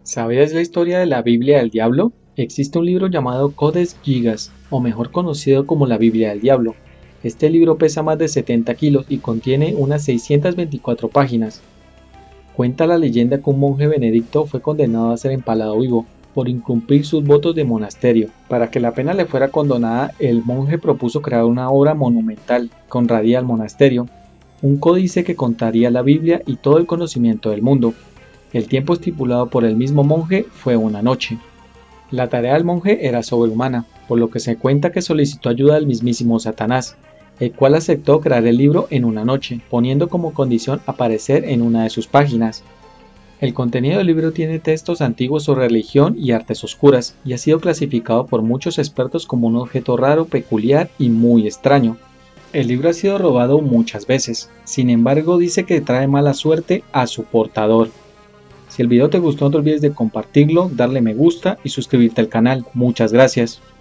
¿Sabías la historia de la Biblia del Diablo? Existe un libro llamado Codex Gigas, o mejor conocido como la Biblia del Diablo. Este libro pesa más de 70 kilos y contiene unas 624 páginas. Cuenta la leyenda que un monje benedicto fue condenado a ser empalado vivo por incumplir sus votos de monasterio. Para que la pena le fuera condonada, el monje propuso crear una obra monumental que honraría al monasterio, un códice que contaría la Biblia y todo el conocimiento del mundo. El tiempo estipulado por el mismo monje fue una noche. La tarea del monje era sobrehumana, por lo que se cuenta que solicitó ayuda al mismísimo Satanás, el cual aceptó crear el libro en una noche, poniendo como condición aparecer en una de sus páginas. El contenido del libro tiene textos antiguos sobre religión y artes oscuras, y ha sido clasificado por muchos expertos como un objeto raro, peculiar y muy extraño. El libro ha sido robado muchas veces, sin embargo dice que trae mala suerte a su portador. Si el video te gustó, no te olvides de compartirlo, darle me gusta y suscribirte al canal. Muchas gracias.